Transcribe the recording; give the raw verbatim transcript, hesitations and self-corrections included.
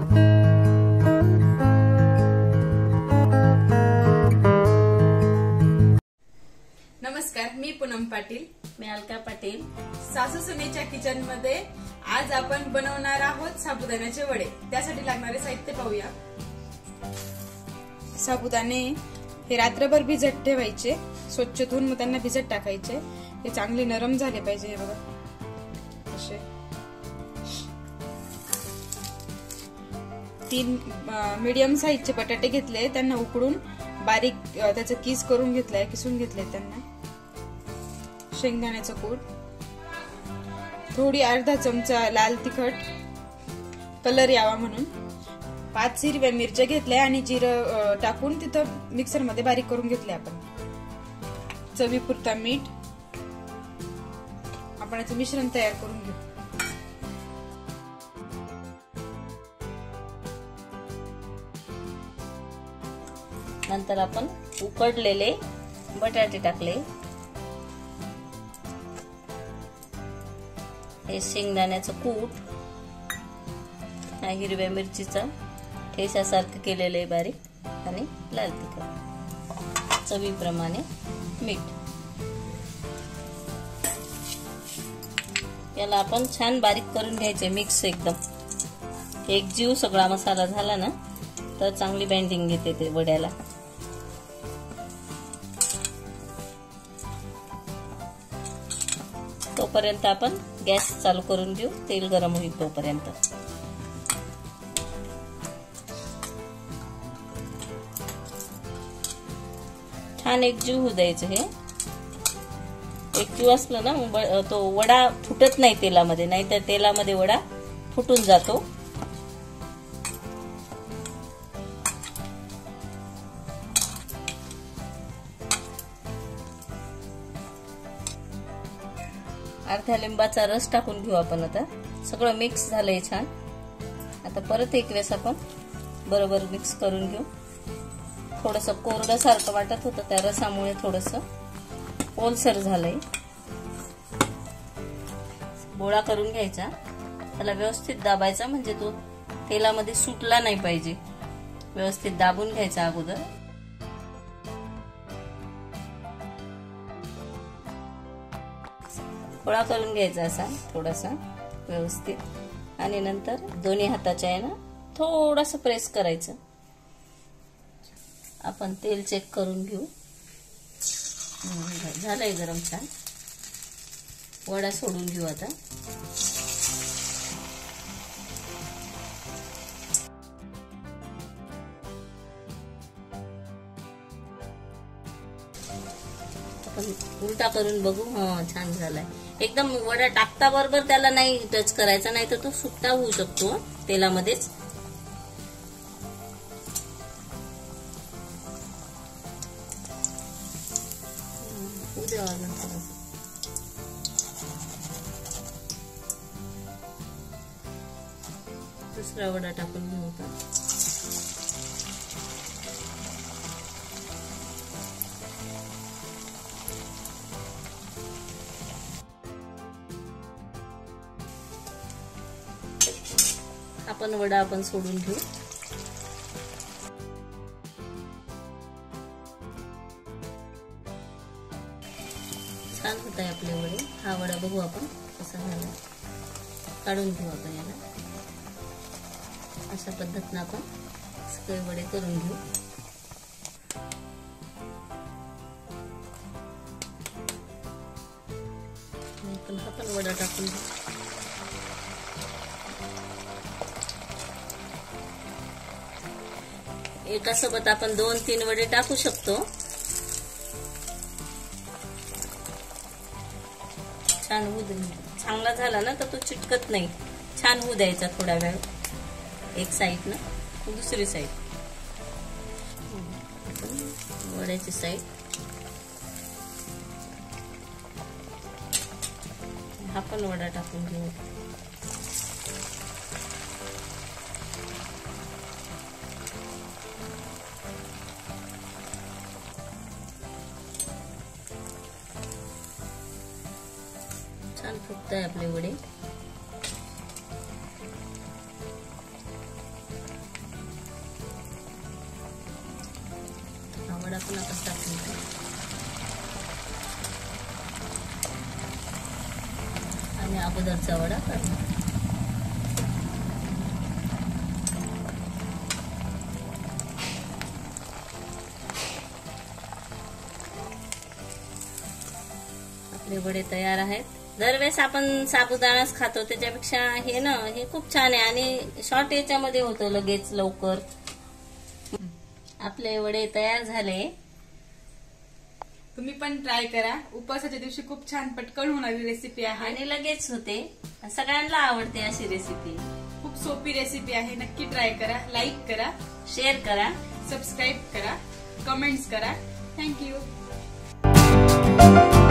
नमस्कार, मी पूनम पाटील. मी अलका पाटील. सासू सुनेच्या किचन मध्ये आज आपण बनवणार आहोत साबुदाण्याचे वडे. त्यासाठी लागणारे साहित्य पाहूया. साबुदाणे हे रात्रभर भिजत ठेवायचे. स्वच्छ धुवून मग त्यांना भिजत टाकायचे. हे चांगले नरम झाले पाहिजे. हे बघा असे तीन मीडियम साईजचे बटाटे घेतले. त्यांना उकडून बारीक त्याचं किस करून घेतलंय, किसून घेतलंय त्यांना. शेंगदाण्याचं कूट, थोडी अर्धा चमचा लाल तिखट कलर यावा म्हणून, पाच हिरव्या मिरच्या घेतल्या आणि जिरं टाकून तिथं मिक्सर मध्ये बारीक करून घेतले आपण. चवीपुरता मीठ. आपण याचं मिश्रण तयार करून घेऊ. नंतर आपण उकडलेले बटाटे टाकले. हे शेंगदाण्याचं कूट, हिरव्या मिरचीचा ठेच्यासारखं केलेले बारीक आणि लाल तिखट, चवीप्रमाणे मीठ. याला आपण छान बारीक करून घ्यायचे. मिक्स एकदम एक जीव सगळा मसाला झाला ना तर चांगली बाइंडिंग येते ते वड्याला. तोपर्यंत आपण गॅस चालू करून घेऊ. तेल गरम होईल तोपर्यंत. छान एकजीव होऊ द्यायचं. हे एकजीव असलं ना तो वडा फुटत नाही तेलामध्ये, नाहीतर तेलामध्ये वडा फुटून जातो. अर्ध्या लिंबाचा रस टाकून घेऊ आपण. आता सगळं मिक्स झालंय छान. आता परत एक वेळेस आपण बरोबर मिक्स करून घेऊ. थोडस कोरडं सारखं वाटत होतं, त्या रसामुळे थोडस ओलसर झालंय. गोळा करून घ्यायचा. त्याला व्यवस्थित दाबायचा, म्हणजे तो तेलामध्ये सुटला नाही पाहिजे. व्यवस्थित दाबून घ्यायचा अगोदर. गोळा करून घ्यायचा असा थोडासा व्यवस्थित, आणि नंतर दोन्ही हाताच्या आहे ना थोडासा प्रेस करायचं. आपण तेल चेक करून घेऊ. झालंय गरम छान. वडा सोडून घेऊ आता. आपण उलटा करून बघू. हा, छान झालाय एकदम. वडा टाकता बरोबर त्याला नाही टच करायचा, नाही तर तो सुट्टा होऊ शकतो तेलामध्येच. दुसरा वडा टाकून घेऊ का. आपण वडा आपण सोडून घेऊ. छान होत आहे आपले वडे. हा वडा बघू आपण कसा झाला. काढून घेऊ आपण याला. अशा पद्धतीने आपण सगळे वडे करून घेऊ. आपण हा पण वडा टाकून घेऊ. एका सोबत आपण दोन तीन वडे टाकू शकतो. छान होऊ दे. चांगला झाला ना तर तो चिटकत नाही. छान होऊ द्यायचा थोडा वेळ. एक साइड ना दुसरी साइड. वड्याची साइड. हा पण वडा टाकून घेऊ. छान फुगताय आपले वडे. आपण आता टाकून घेऊ. आणि अगोदरचा वडा काढू. आपले वडे तयार आहेत. दरवेळेस आपण साबुदाणाच खातो त्याच्यापेक्षा हे ना हे खूप छान आहे आणि शॉर्ट याच्यामध्ये होतं लगेच लवकर. आपले वडे तयार झाले. तुम्ही पण ट्राय करा. उपवासाच्या दिवशी खूप छान पटकन होणारी रेसिपी आहे आणि लगेच होते. सगळ्यांना आवडते अशी रेसिपी. खूप सोपी रेसिपी आहे. नक्की ट्राय करा. लाईक करा, शेअर करा, सबस्क्राईब करा, कमेंट्स करा. थँक्यू.